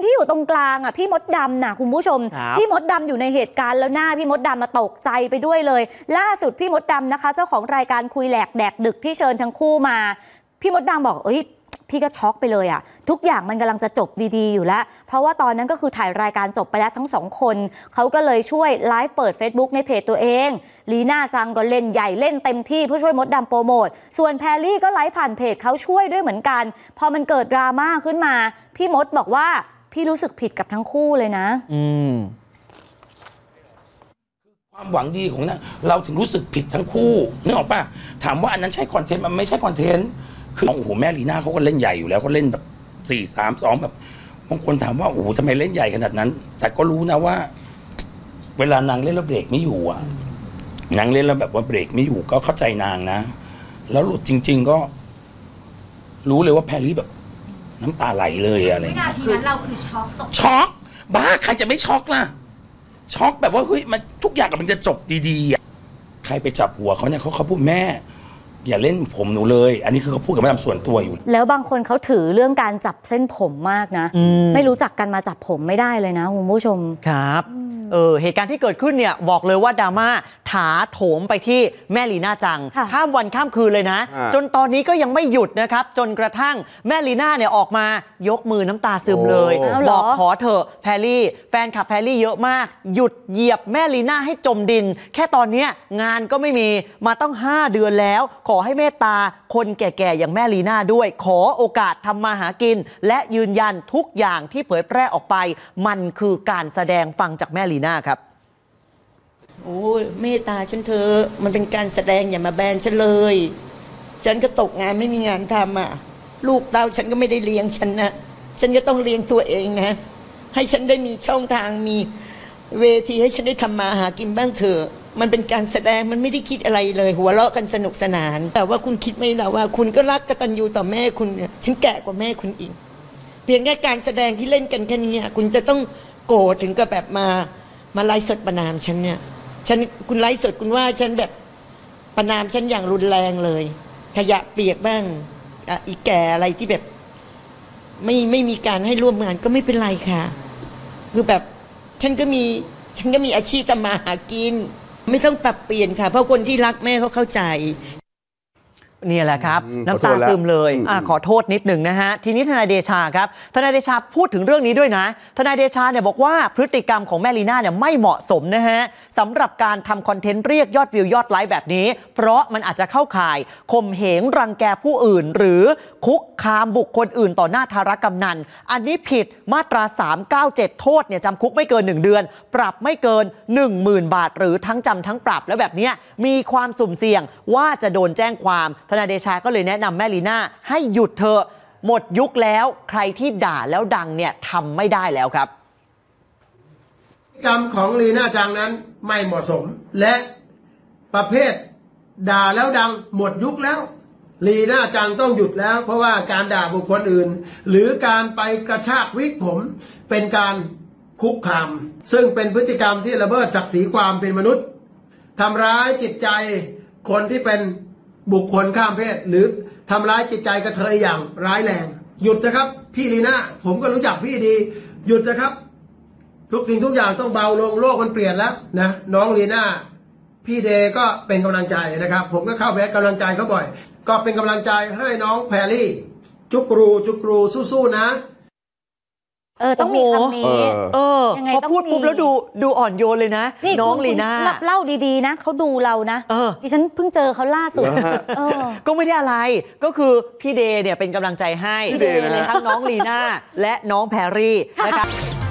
ที่อยู่ตรงกลางอ่ะพี่มดดำนะคุณผู้ชมพี่มดดำอยู่ในเหตุการณ์แล้วหน้าพี่มดดำมาตกใจไปด้วยเลยล่าสุดพี่มดดำนะคะเจ้าของรายการคุยแหลกแดกดึกที่เชิญทั้งคู่มาพี่มดดำบอกพี่ก็ช็อกไปเลยอ่ะทุกอย่างมันกำลังจะจบดีๆอยู่แล้วเพราะว่าตอนนั้นก็คือถ่ายรายการจบไปแล้วทั้งสองคนเขาก็เลยช่วยไลฟ์เปิด Facebook ในเพจตัวเองลีน่าจังก็เล่นใหญ่เล่นเต็มที่เพื่อช่วยมดดำโปรโมทส่วนแพรรี่ก็ไลฟ์ผ่านเพจเขาช่วยด้วยเหมือนกันพอมันเกิดดราม่าขึ้นมาพี่มดบอกว่าพี่รู้สึกผิดกับทั้งคู่เลยนะความหวังดีของนะเราถึงรู้สึกผิดทั้งคู่นึกออกป่ะถามว่าอันนั้นใช่คอนเทนต์มันไม่ใช่คอนเทนต์คือโอ้โหแม่ลีน่าเขาก็เล่นใหญ่อยู่แล้วเขาเล่นแบบ4-3-2แบบบางคนถามว่าโอ้โหทำไมเล่นใหญ่ขนาดนั้นแต่ก็รู้นะว่าเวลานางเล่นแล้วเบรกไม่อยู่อ่ะนางเล่นแล้วแบบว่าเบรกไม่อยู่ก็เข้าใจนางนะแล้วหลุดจริงๆก็รู้เลยว่าแพรรี่แบบน้ำตาไหลเลยอะไรวินาทีนั้นเราคือช็อกบ้าใครจะไม่ช็อกล่ะช็อกแบบว่าเฮ้ยมันทุกอย่างมันจะจบดีๆอ่ะใครไปจับหัวเขาเนี่ยเขาพูดแม่อย่าเล่นผมหนูเลยอันนี้คือเขาพูดกับแม่ดำส่วนตัวอยู่แล้วบางคนเขาถือเรื่องการจับเส้นผมมากนะไม่รู้จักกันมาจับผมไม่ได้เลยนะคุณผู้ชมครับเหตุการณ์ที่เกิดขึ้นเนี่ยบอกเลยว่าดราม่าถาโถมไปที่แม่ลีน่าจังข้ามวันข้ามคืนเลยนะจนตอนนี้ก็ยังไม่หยุดนะครับจนกระทั่งแม่ลีน่าเนี่ยออกมายกมือน้ำตาซึมเลยบอกขอเถอะแพรรี่แฟนคลับแพรรี่เยอะมากหยุดเหยียบแม่ลีน่าให้จมดินแค่ตอนนี้งานก็ไม่มีมาต้อง5 เดือนแล้วขอให้เมตตาคนแก่ๆอย่างแม่ลีน่าด้วยขอโอกาสทำมาหากินและยืนยันทุกอย่างที่เผยแพร่ออกไปมันคือการแสดงฟังจากแม่ลีน่าครับโอ้เมตตาฉันเธอมันเป็นการแสดงอย่ามาแบนฉันเลยฉันก็ตกงานไม่มีงานทำอ่ะลูกเต้าฉันก็ไม่ได้เลี้ยงฉันนะฉันก็ต้องเลี้ยงตัวเองนะให้ฉันได้มีช่องทางมีเวทีให้ฉันได้ทำมาหากินบ้างเถอะมันเป็นการแสดงมันไม่ได้คิดอะไรเลยหัวเราะกันสนุกสนานแต่ว่าคุณคิดไหมล่ะว่าคุณก็รักกตัญญูต่อแม่คุณฉันแก่กว่าแม่คุณอีกเพียงแค่การแสดงที่เล่นกันแค่นี้คุณจะต้องโกรธถึงกับแบบมาไลฟ์สดประณามฉันเนี่ยคุณไลฟ์สดคุณว่าฉันแบบประณามฉันอย่างรุนแรงเลยขยะเปียกบ้างอีแก่อะไรที่แบบไม่มีการให้ร่วมงานก็ไม่เป็นไรค่ะคือแบบฉันก็มีอาชีพทำมาหากินไม่ต้องปรับเปลี่ยนค่ะเพราะคนที่รักแม่เขาเข้าใจนี่แหละครับน้ำตาซึมเลยขอโทษนิดหนึ่งนะฮะทีนี้ทนายเดชาครับทนายเดชาพูดถึงเรื่องนี้ด้วยนะทนายเดชาเนี่ยบอกว่าพฤติกรรมของแม่ลีน่าเนี่ยไม่เหมาะสมนะฮะสำหรับการทำคอนเทนต์เรียกยอดวิวยอดไลค์แบบนี้เพราะมันอาจจะเข้าข่ายข่มเหงรังแกผู้อื่นหรือคุกคามบุคคลอื่นต่อหน้าทารกำนันอันนี้ผิดมาตรา397โทษเนี่ยจำคุกไม่เกิน1 เดือนปรับไม่เกิน 10,000 บาทหรือทั้งจำทั้งปรับแล้วแบบนี้มีความสุ่มเสี่ยงว่าจะโดนแจ้งความทนายเดชาก็เลยแนะนำแม่ลีน่าให้หยุดเถอะหมดยุคแล้วใครที่ด่าแล้วดังเนี่ยทำไม่ได้แล้วครับกรรมของลีน่าจังนั้นไม่เหมาะสมและประเภทด่าแล้วดังหมดยุคแล้วลีน่าจังต้องหยุดแล้วเพราะว่าการด่าบุคคลอื่นหรือการไปกระชากวิกผมเป็นการคุกคามซึ่งเป็นพฤติกรรมที่ละเมิดศักดิ์ศรีความเป็นมนุษย์ทำร้ายจิตใจคนที่เป็นบุคคลข้ามเพศหรือทำร้ายจิตใจกระเทยอย่างร้ายแรงหยุดนะครับพี่ลีน่าผมก็รู้จักพี่ดีหยุดนะครับทุกสิ่งทุกอย่างต้องเบาลงโลกมันเปลี่ยนแล้วนะน้องลีน่าพี่เดก็เป็นกำลังใจนะครับผมก็เข้าไปให้กำลังใจเขาบ่อยก็เป็นกำลังใจให้น้องแพรรี่จุกรูสู้ๆนะต้องมีคำนี้พอพูดปุ๊บแล้วดูอ่อนโยนเลยนะน้องลีน่าเล่าดีๆนะเขาดูเรานะดิฉันเพิ่งเจอเขาล่าสุดก็ไม่ได้อะไรก็คือพี่เดเนี่ยเป็นกำลังใจให้ทั้งน้องลีน่าและน้องแพรรี่นะครับ